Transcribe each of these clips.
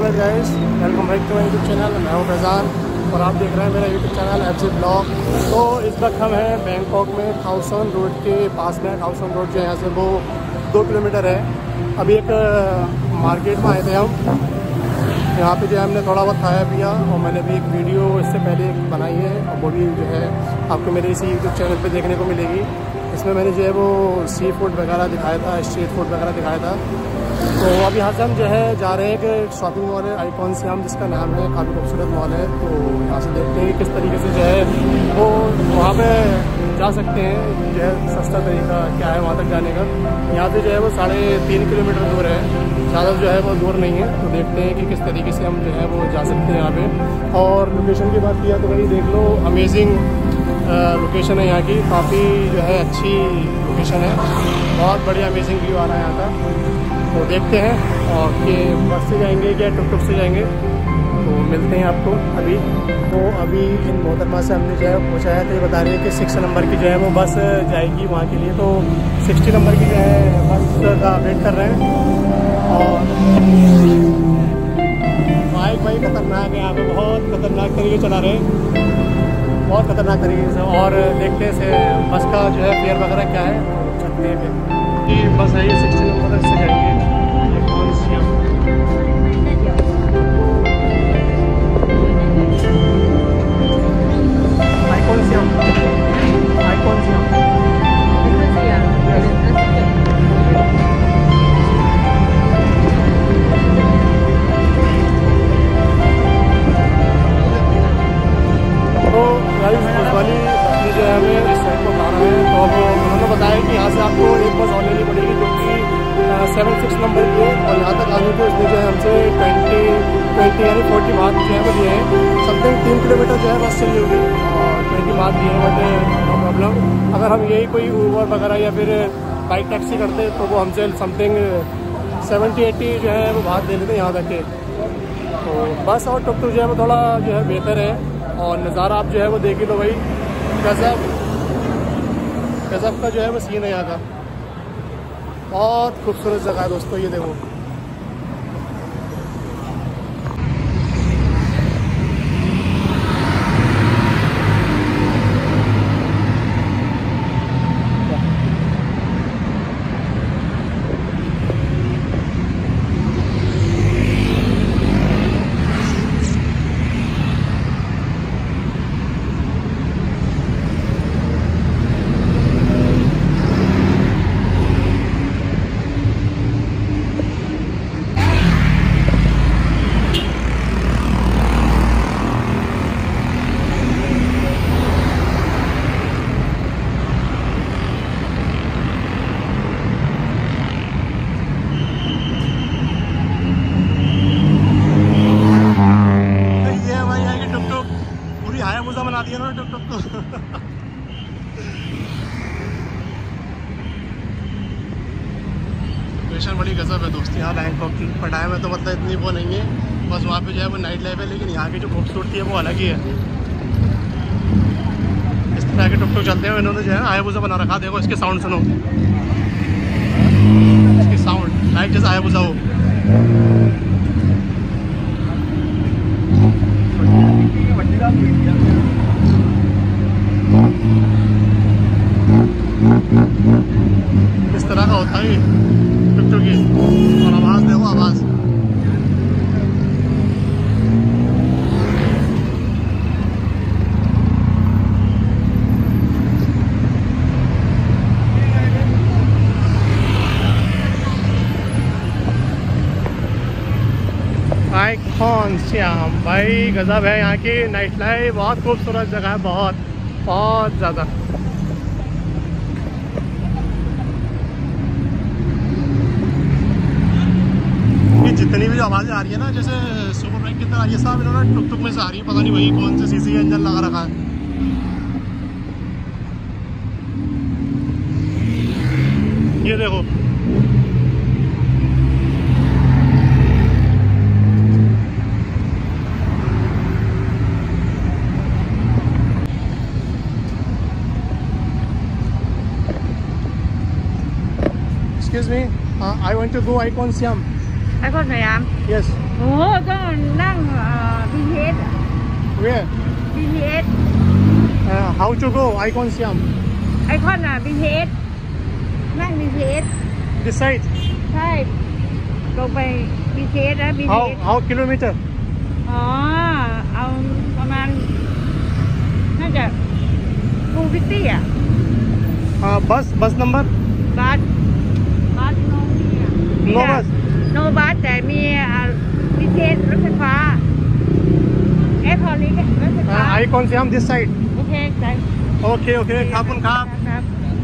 Alright guys, welcome back to my YouTube channel. मैं हूं फैज़ान और आप देख रहे हैं मेरा यूट्यूब चैनल एफजे ब्लॉग। तो इस वक्त हम हैं बैंकॉक में खाओ सैन रोड के पास में। खाओ सैन रोड जो है यहाँ से वो 2 किलोमीटर है। अभी एक मार्केट में आए थे हम। यहाँ पे जो है हमने थोड़ा बहुत खाया पिया और मैंने भी एक वीडियो इससे पहले बनाई है और वो भी जो है आपको मेरे इसी यूट्यूब चैनल पर देखने को मिलेगी। इसमें मैंने जो है वो सी फूड वगैरह दिखाया था, स्ट्रीट फूड वगैरह दिखाया था। तो अभी यहाँ से हम जो है जा रहे हैं कि शॉपिंग मॉल है आइकॉन सियाम, जिसका नाम है, काफ़ी खूबसूरत मॉल है। तो यहाँ से देखते हैं कि किस तरीके से जो है वो वहाँ पे जा सकते हैं, जो है सस्ता तरीका क्या है वहाँ तक जाने का। यहाँ से जो है वो 3.5 किलोमीटर दूर है, ज़्यादा जो है वो दूर नहीं है। तो देखते हैं कि किस तरीके से हम जो है वो जा सकते हैं यहाँ पे। और लोकेशन की बात किया तो भाई देख लो, अमेजिंग लोकेशन है यहाँ की, काफ़ी जो है अच्छी लोकेशन है, बहुत बढ़िया अमेजिंग व्यू आ रहा है यहाँ का। तो देखते हैं और कि बस से जाएंगे या टुक टुक से जाएंगे, तो मिलते हैं आपको अभी। तो अभी इन मोहतरमा से हमने जो है पूछा है तो ये बता रही है कि 6 नंबर की जो है वो बस जाएगी वहाँ के लिए। तो 60 नंबर की जो है बस का वेट कर रहे हैं। और बाइक भाई खतरनाक है यहाँ पे, बहुत खतरनाक तरीके चला रहे हैं, बहुत खतरनाक तरीके से। और देखते से बस का जो है फेयर वगैरह क्या है, चलते हैं फिर। ये बस है, ये 60 नंबर से जाएंगे। ये कौन सी है? Icon Siam, Icon Siam. तो गाइस बस वाली अपनी जो है हमें इस साइड को उठाना है। तो अब उन्होंने बताया कि यहाँ से आपको एक बस और लेनी पड़ेगी जो कि 76 नंबर की है। और यहाँ तक आने के उसने जो है हमसे 20 यानी 40 बात जो है वो दिए हैं। समथिंग 3 किलोमीटर जो है बस चली होगी और 20 बात दिए हैं, बट नो प्रॉब्लम। अगर हम यही कोई ऊबर वगैरह या फिर बाइक टैक्सी करते तो वो हमसे समथिंग 70-80 जो है वो बात दे लेते यहाँ तक के। तो बस और टुक टुक जो है वो थोड़ा जो है बेहतर है। और नज़ारा आप जो है वो देख ही लो भाई, गज़ब का जो है वो सीन है यहाँ का। बहुत खूबसूरत जगह है दोस्तों, ये देखो। बना दिया ना टुक टुक को। लोकेशन बड़ी गजब है दोस्त यहाँ बैंकॉक की। पटाया में तो मतलब इतनी वो नहीं है, बस वहाँ पे जो है वो नाइट लाइफ है, लेकिन यहाँ की जो खूबसूरती है वो अलग ही है। इस तरह के टुक टुक चलते हैं। इन्होंने जो है हायाबुसा बना रखा, देखो इसके साउंड सुनो, इसके साउंड लाइक जैसा हायाबुसा हो। इस तरह का होता है टुक टुक की। और आवाज़ देखो, आवाज़ आइकॉन सियाम भाई गजब है यहाँ की नाइट लाइफ। बहुत खूबसूरत जगह है, बहुत बहुत ज़्यादा। जितनी भी आवाज़ें आ रही है ना, जैसे सुपर बाइक की तरह, ये सब इन्होंने टुक टुक में से आ रही है। पता नहीं वही कौन से सीसी इंजन लगा रखा है। ये देखो, Excuse me, I want to go Icon Siam. ไอคอนสยาม Yes. โอ้ต้องนั่งBTS Where? BTS How to go? Icon Siam. ไอคอนBTS นั่ง BTS This side. ใช่ลงไป BTS นะ BTS How kilometer? อ๋อเอาประมาณน่าจะ250อ่ะ Bus number? บัสโนมีอ่ะ No bus. โนบัสแต่มีBTS รถไฟฟ้าแอร์พอร์ตลิงรถไฟฟ้า Icon Siam this side. โอเคใจ Okay. ขอบคุณครับครับ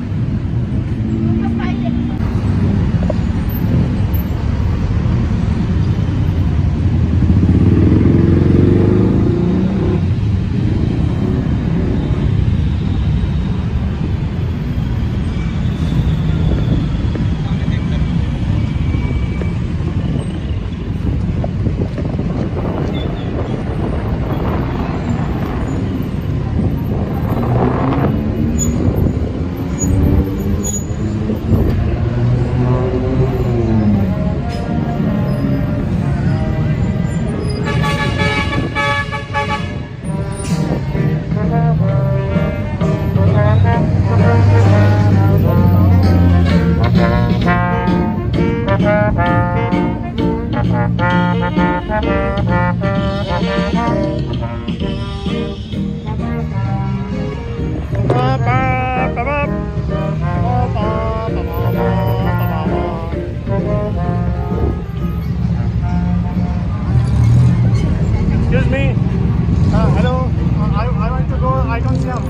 Excuse me. Hello. I want to go Icon Siam.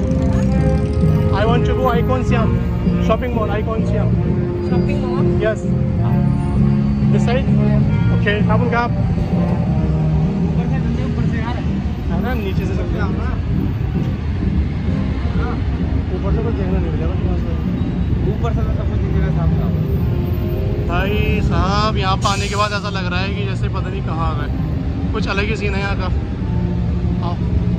I want to go Icon Siam. Shopping mall Icon Siam. shopping mall Yes. This side? Okay. खอบคุณครับना नीचे से सकते हैं ऊपर से तो देखना नहीं मिलेगा ऊपर से तो सब कुछ दिखेगा सामने। भाई साहब यहाँ पर आने के बाद ऐसा लग रहा है कि जैसे पता नहीं कहाँ आ गए, कुछ अलग ही सीन है यहाँ का। आओ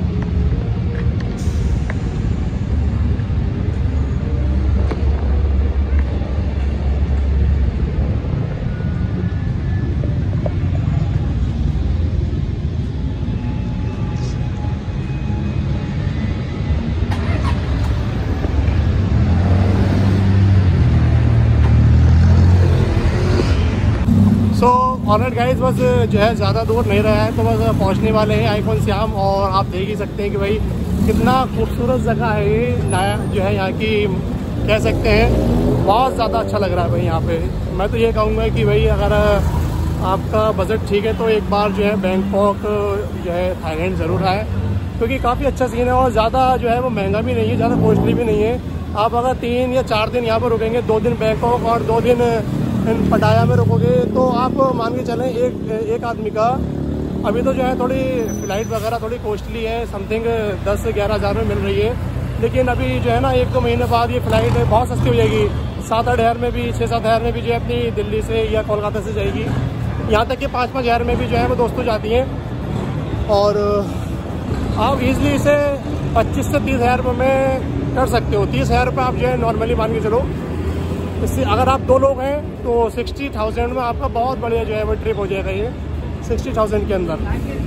ऑलराइट गाइस, बस जो है ज़्यादा दूर नहीं रहा है तो बस पहुंचने वाले हैं आइकॉन सियाम। और आप देख ही सकते हैं कि भाई कितना खूबसूरत जगह है ये, नया जो है यहाँ की कह सकते हैं बहुत ज़्यादा अच्छा लग रहा है भाई यहाँ पे। मैं तो ये कहूँगा कि भाई अगर आपका बजट ठीक है तो एक बार जो है बैंकॉक जो है थाईलैंड ज़रूर आए, क्योंकि काफ़ी अच्छा सीन है और ज़्यादा जो है वो महंगा भी नहीं है, ज़्यादा कॉस्टली भी नहीं है। आप अगर 3 या 4 दिन यहाँ पर रुकेंगे, 2 दिन बैंकॉक और 2 दिन पटाया में रुकोगे, तो आप मान के चलें एक आदमी का अभी तो जो है थोड़ी फ़्लाइट वगैरह थोड़ी कॉस्टली है, समथिंग 10 से 11 हज़ार में मिल रही है। लेकिन अभी जो है ना 1-2 महीने बाद ये फ़्लाइट बहुत सस्ती हो जाएगी, 7-8 हज़ार में भी, 6-7 हज़ार में भी जो है अपनी दिल्ली से या कोलकाता से जाएगी। यहाँ तक कि 5-5 हज़ार में भी जो है वो दोस्तों जाती हैं। और आप ईज़िली इसे 25 से 30 हज़ार रुपये में कर सकते हो। 30 हज़ार रुपये आप जो है नॉर्मली मान के चलो। इससे अगर आप 2 लोग हैं तो 60,000 में आपका बहुत बढ़िया जो है वो ट्रिप हो जाएगा, ये 60,000 के अंदर।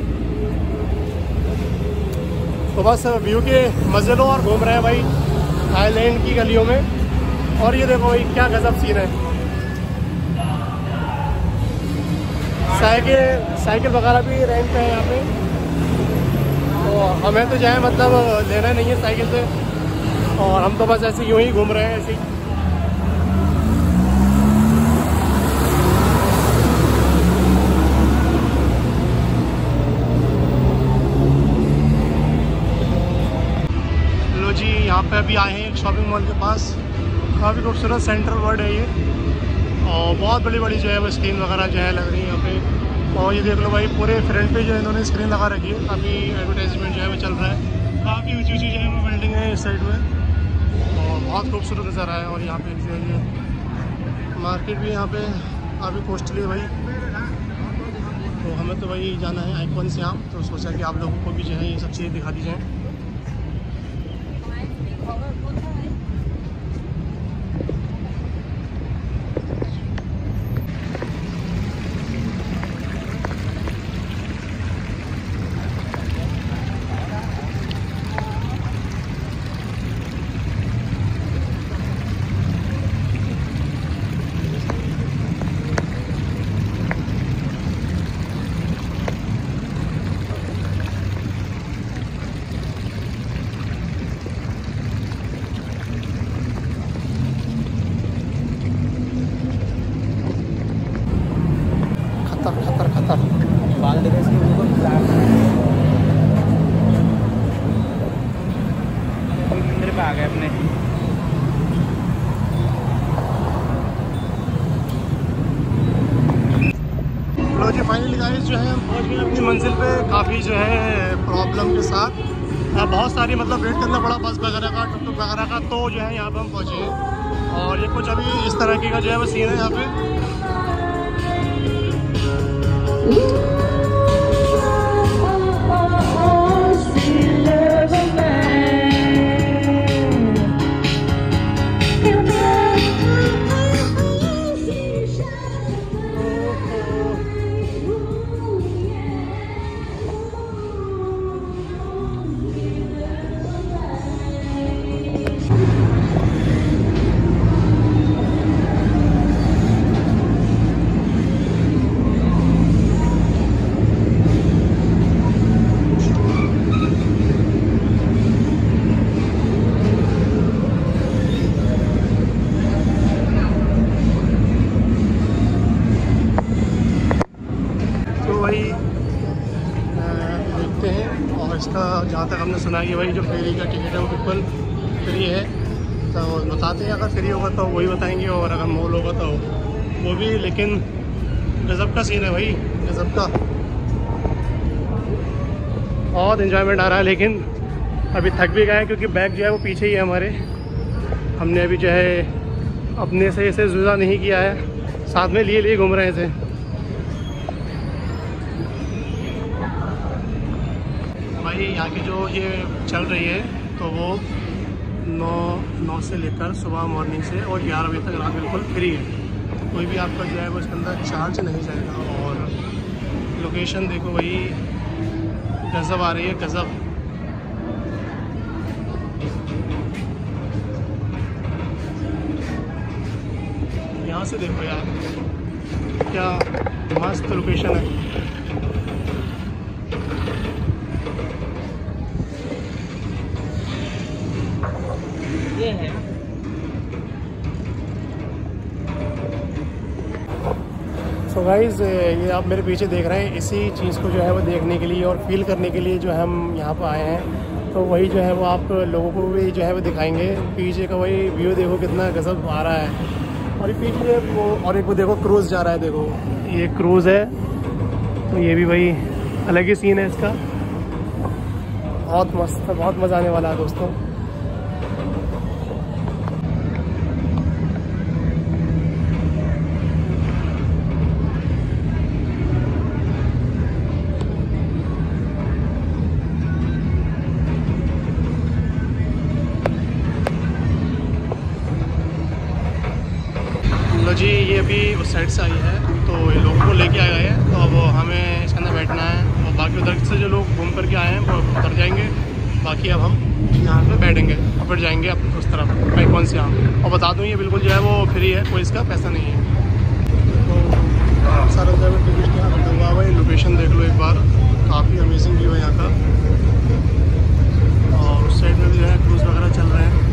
तो बस व्यू के मज़े लो और घूम रहे हैं भाई थाईलैंड की गलियों में। और ये देखो भाई क्या गजब सीन है, साइकिल वगैरह भी रेंट पे है यहाँ पे। तो हमें तो जो है मतलब लेना नहीं है साइकिल से, और हम तो बस ऐसे यूँ ही घूम रहे हैं ऐसे ही। यहाँ पे अभी आए हैं एक शॉपिंग मॉल के पास, काफ़ी खूबसूरत सेंट्रल वर्ल्ड है ये, और बहुत बड़ी बड़ी जो है वो स्क्रीन वगैरह जो है लग रही है यहाँ पे। और ये देख लो भाई पूरे फ्रंट पे जो है इन्होंने स्क्रीन लगा रखी है, काफ़ी एडवर्टाइजमेंट जो है वो चल रहा है। काफ़ी ऊँची ऊँची जो है वो बिल्डिंग है इस साइड में, और बहुत खूबसूरत नज़र आया। और यहाँ पे जो है मार्केट भी यहाँ पे काफ़ी कॉस्टली है भाई। तो हमें तो भाई जाना है आइकॉन सियाम, तो सोचा कि आप लोगों को भी जो है ये सब चीज़ें दिखा दी जाएँ। था। बाल देखो इसके ऊपर फ्लैट मंदिर पे आ गए अपने। लो जी फाइनली गाइस जो है हम पहुंच गए अपनी मंजिल पे, काफ़ी जो है प्रॉब्लम के साथ। बहुत सारी मतलब वेट करना पड़ा बस वगैरह का, टुक टुक वगैरह का, तो जो है यहाँ पे हम पहुँचे हैं। और ये कुछ अभी इस तरह की का जो है वो सीन है यहाँ पे। देखते हैं। और इसका जहाँ तक हमने सुना है कि भाई जो फेरी का टिकट है वो बिल्कुल फ्री है, तो बताते हैं अगर फ्री होगा तो वही बताएंगे, और अगर मॉल होगा तो वो भी। लेकिन गज़ब का सीन है भाई, गज़ब का, बहुत इन्जॉयमेंट आ रहा है। लेकिन अभी थक भी गए हैं क्योंकि बैग जो है वो पीछे ही है हमारे। हमने अभी जो है अपने से इसे जुदा नहीं किया है, साथ में लिए घूम रहे थे। भाई यहाँ की जो ये चल रही है तो वो 9 से लेकर सुबह मॉर्निंग से और 11 बजे तक रात बिल्कुल फ्री है। कोई भी आपका जो है वो इसके अंदर चार्ज नहीं जाएगा। और लोकेशन देखो भाई, गज़ब आ रही है, गज़ब। यहाँ से देखो यार क्या मस्त लोकेशन है। ये है सो गाइज़, ये आप मेरे पीछे देख रहे हैं, इसी चीज़ को जो है वो देखने के लिए और फील करने के लिए जो हम यहाँ पर आए हैं। तो वही जो है वो आप लोगों को भी जो है वो दिखाएंगे। पीछे का वही व्यू देखो कितना गज़ब आ रहा है। और ये पीछे वो, और एक वो देखो क्रूज़ जा रहा है, देखो ये क्रूज़ है, तो ये भी भाई अलग ही सीन है इसका। बहुत मस्त, बहुत मज़ा आने वाला है दोस्तों। जी ये अभी उस साइड से आई है, तो ये लोगों को लेके आए हैं, तो अब हमें इसके अंदर बैठना है। और बाकी उधर से जो लोग घूम करके आए हैं वो उतर जाएंगे, बाकी अब हम यहाँ पे बैठेंगे और फिर जाएंगे अब उस तरफ भाई कौन से यहाँ। और बता दूँ ये बिल्कुल जो है वो फ्री है, कोई इसका पैसा नहीं है। तो सारा जगह टिकट यहाँ दूँगा भाई। लोकेशन देख लो एक बार, काफ़ी अमेजिंग व्यू है यहाँ का। और उस साइड में भी जो है क्रूज़ वगैरह चल रहे हैं।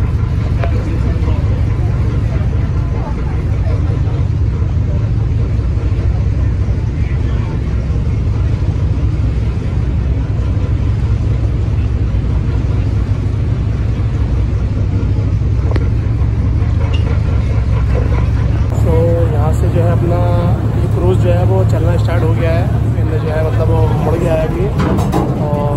जो है अपना ये क्रूज़ जो है वो चलना स्टार्ट हो गया है। जो है मतलब वो मुड़ गया है अभी। और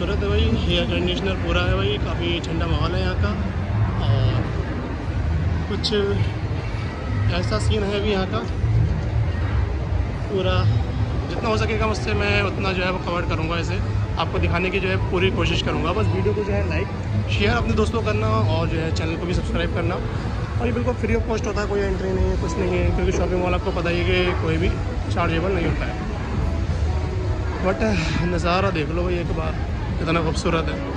खूबसूरत है भाई। एयर कंडीशनर पूरा है भाई, काफ़ी ठंडा माहौल है यहाँ का। और कुछ ऐसा सीन है भी यहाँ का। पूरा जितना हो सकेगा मुझसे मैं उतना जो है वो कवर करूँगा, इसे आपको दिखाने की जो है पूरी कोशिश करूँगा। बस वीडियो को जो है लाइक शेयर अपने दोस्तों करना और जो है चैनल को भी सब्सक्राइब करना। और ये बिल्कुल फ्री ऑफ कॉस्ट होता है, कोई एंट्री नहीं है, कुछ नहीं है, क्योंकि शॉपिंग मॉल आपको पता ही है कि कोई भी चार्जेबल नहीं होता है। बट नज़ारा देख लो भाई एक बार, कितना खूबसूरत है।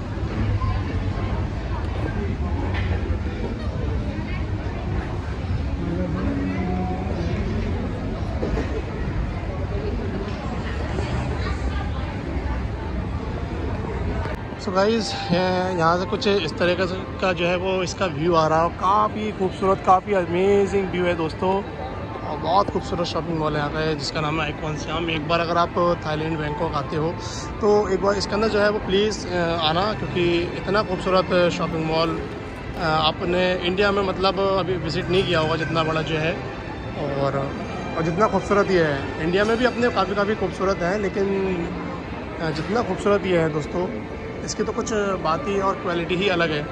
सो गाइज़ यहाँ से कुछ इस तरीके का जो है वो इसका व्यू आ रहा है। काफ़ी खूबसूरत, काफ़ी अमेजिंग व्यू है दोस्तों। और बहुत खूबसूरत शॉपिंग मॉल यहाँ का है जिसका नाम है आइकॉन सियाम। एक बार अगर आप थाईलैंड बैंकॉक आते हो तो एक बार इसके अंदर जो है वो प्लीज़ आना, क्योंकि इतना खूबसूरत शॉपिंग मॉल आपने इंडिया में मतलब अभी विज़िट नहीं किया होगा, जितना बड़ा जो है। और जितना खूबसूरत ये है, इंडिया में भी अपने काफ़ी खूबसूरत है, लेकिन जितना खूबसूरत ये है दोस्तों, इसकी तो कुछ बात ही और क्वालिटी ही अलग है।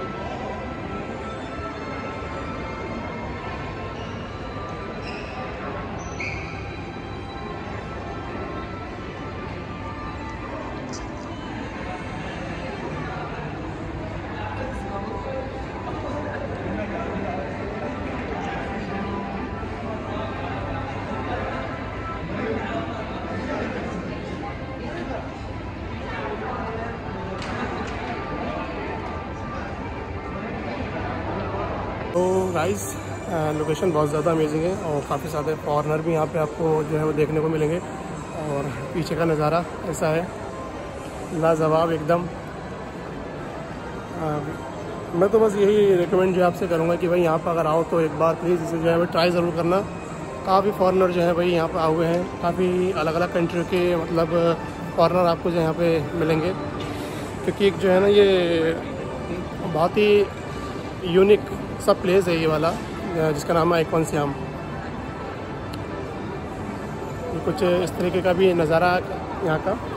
तो गाइस लोकेशन बहुत ज़्यादा अमेजिंग है और काफ़ी ज़्यादा फॉरेनर भी यहाँ पे आपको जो है वो देखने को मिलेंगे। और पीछे का नज़ारा ऐसा है, लाजवाब एकदम। मैं तो बस यही रिकमेंड जो आपसे करूँगा कि भाई यहाँ पर अगर आओ तो एक बार प्लीज़ इसे जो है वो ट्राई ज़रूर करना। काफ़ी फॉरेनर जो है भाई यहाँ पर आए हुए हैं, काफ़ी अलग अलग कंट्री के मतलब फॉरेनर आपको जो यहाँ पे मिलेंगे, क्योंकि एक जो है ना ये बहुत ही यूनिक सब प्लेस है ये वाला, जिसका नाम है आइकॉन सियाम। ये कुछ इस तरीके का भी नज़ारा यहाँ का।